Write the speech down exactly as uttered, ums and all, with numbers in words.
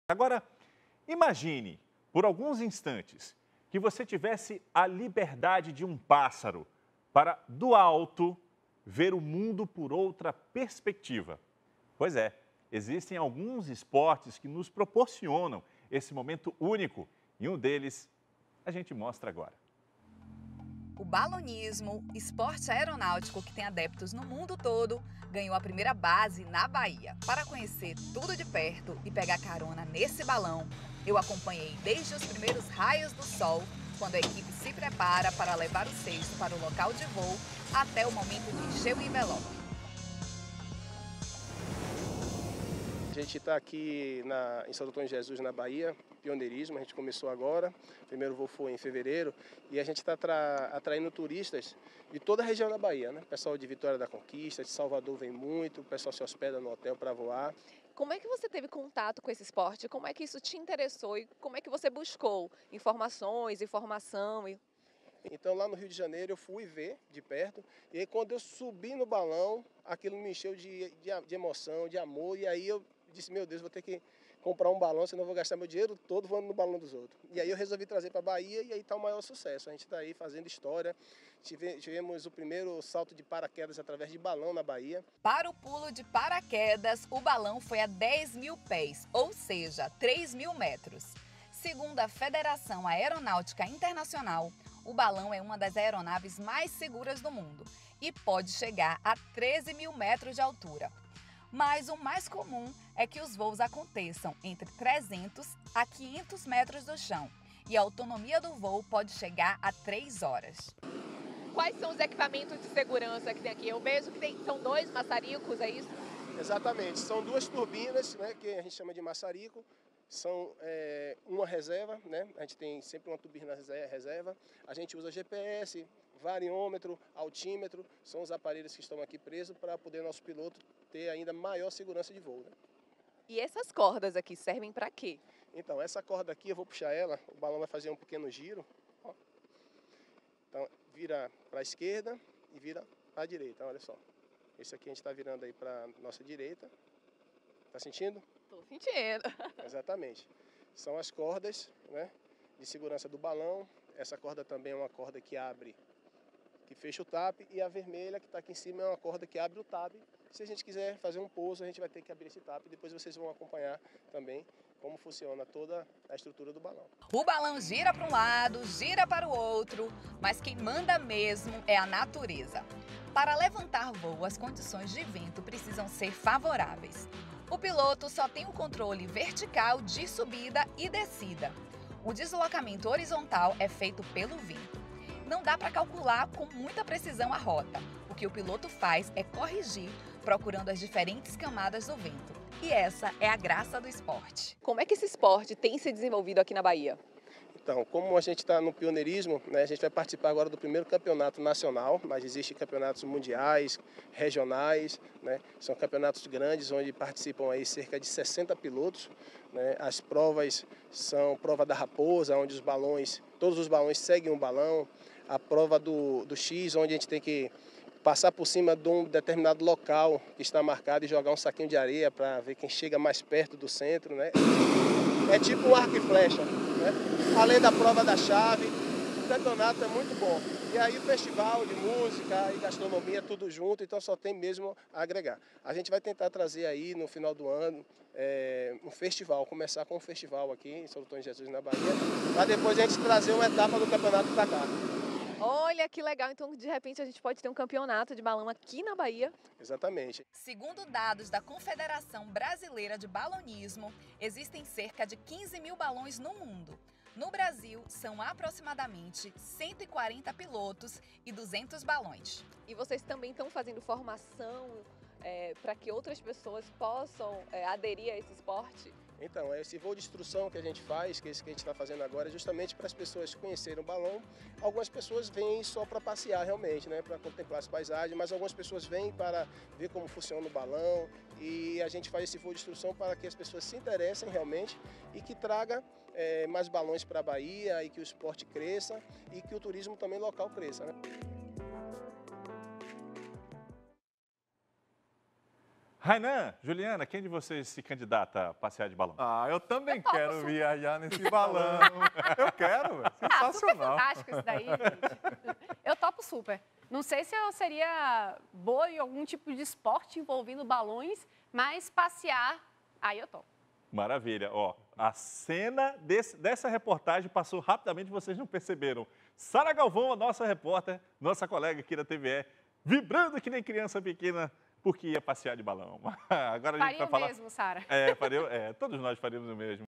Agora, imagine, por alguns instantes, que você tivesse a liberdade de um pássaro para, do alto, ver o mundo por outra perspectiva. Pois é, existem alguns esportes que nos proporcionam esse momento único e um deles a gente mostra agora. O balonismo, esporte aeronáutico que tem adeptos no mundo todo, ganhou a primeira base na Bahia. Para conhecer tudo de perto e pegar carona nesse balão, eu acompanhei desde os primeiros raios do sol, quando a equipe se prepara para levar o cesto para o local de voo, até o momento de encher o envelope. A gente está aqui na, em São Antônio de Jesus, na Bahia, pioneirismo, a gente começou agora, o primeiro voo foi em fevereiro, e a gente está atraindo turistas de toda a região da Bahia, né? O pessoal de Vitória da Conquista, de Salvador vem muito, o pessoal se hospeda no hotel para voar. Como é que você teve contato com esse esporte? Como é que isso te interessou e como é que você buscou informações, informação? E... Então lá no Rio de Janeiro eu fui ver de perto, e aí quando eu subi no balão, aquilo me encheu de, de, de emoção, de amor, e aí eu disse, meu Deus, vou ter que comprar um balão, senão eu vou gastar meu dinheiro todo voando no balão dos outros. E aí eu resolvi trazer para a Bahia e aí está o maior sucesso. A gente está aí fazendo história. Tivemos o primeiro salto de paraquedas através de balão na Bahia. Para o pulo de paraquedas, o balão foi a dez mil pés, ou seja, três mil metros. Segundo a Federação Aeronáutica Internacional, o balão é uma das aeronaves mais seguras do mundo e pode chegar a treze mil metros de altura. Mas o mais comum é que os voos aconteçam entre trezentos a quinhentos metros do chão e a autonomia do voo pode chegar a três horas. Quais são os equipamentos de segurança que tem aqui? Eu vejo que tem, são dois maçaricos, é isso? Exatamente, são duas turbinas, né, que a gente chama de maçarico, são é, uma reserva, né, a gente tem sempre uma turbina reserva, a gente usa G P S, variômetro, altímetro, são os aparelhos que estão aqui presos para poder nosso piloto ter ainda maior segurança de voo, né? E essas cordas aqui servem para quê? Então, essa corda aqui, eu vou puxar ela, o balão vai fazer um pequeno giro. Ó. Então, vira para a esquerda e vira para a direita, olha só. Esse aqui a gente está virando aí para a nossa direita. Tá sentindo? Tô sentindo. Exatamente. São as cordas, né, de segurança do balão. Essa corda também é uma corda que abre, que fecha o TAP, e a vermelha que está aqui em cima é uma corda que abre o TAP. Se a gente quiser fazer um pouso, a gente vai ter que abrir esse TAP, depois vocês vão acompanhar também como funciona toda a estrutura do balão. O balão gira para um lado, gira para o outro, mas quem manda mesmo é a natureza. Para levantar voo, as condições de vento precisam ser favoráveis. O piloto só tem o controle vertical de subida e descida. O deslocamento horizontal é feito pelo vento. Não dá para calcular com muita precisão a rota. O que o piloto faz é corrigir, procurando as diferentes camadas do vento. E essa é a graça do esporte. Como é que esse esporte tem se desenvolvido aqui na Bahia? Então, como a gente está no pioneirismo, né, a gente vai participar agora do primeiro campeonato nacional, mas existem campeonatos mundiais, regionais, né, são campeonatos grandes onde participam aí cerca de sessenta pilotos. Né, as provas são prova da raposa, onde os balões, todos os balões seguem um balão, a prova do, do X, onde a gente tem que passar por cima de um determinado local que está marcado e jogar um saquinho de areia para ver quem chega mais perto do centro, né? É tipo um arco e flecha, né? Além da prova da chave, o campeonato é muito bom. E aí o festival de música e gastronomia, tudo junto, então só tem mesmo a agregar. A gente vai tentar trazer aí no final do ano é, um festival, começar com um festival aqui em São Antônio de Jesus, na Bahia, para depois a gente trazer uma etapa do campeonato para cá. Olha que legal, então de repente a gente pode ter um campeonato de balão aqui na Bahia. Exatamente. Segundo dados da Confederação Brasileira de Balonismo, existem cerca de quinze mil balões no mundo. No Brasil, são aproximadamente cento e quarenta pilotos e duzentos balões. E vocês também estão fazendo formação é, para que outras pessoas possam é, aderir a esse esporte? Então, esse voo de instrução que a gente faz, que é esse que a gente está fazendo agora, é justamente para as pessoas conhecerem o balão. Algumas pessoas vêm só para passear realmente, né, para contemplar as paisagens, mas algumas pessoas vêm para ver como funciona o balão, e a gente faz esse voo de instrução para que as pessoas se interessem realmente e que traga é, mais balões para a Bahia, e que o esporte cresça e que o turismo também local cresça, né? Rainan, Juliana, quem de vocês se candidata a passear de balão? Ah, eu também Eu topo quero super. viajar nesse balão. Eu quero, velho. Ah, super Sensacional. fantástico isso daí, gente. Eu topo super. Não sei se eu seria boa em algum tipo de esporte envolvendo balões, mas passear, aí eu topo. Maravilha. Ó, a cena desse- dessa reportagem passou rapidamente, vocês não perceberam. Sara Galvão, a nossa repórter, nossa colega aqui da T V E, vibrando que nem criança pequena porque ia passear de balão. Agora a gente Faria vai o falar... mesmo, Sara. É, faria, é, todos nós faríamos o mesmo.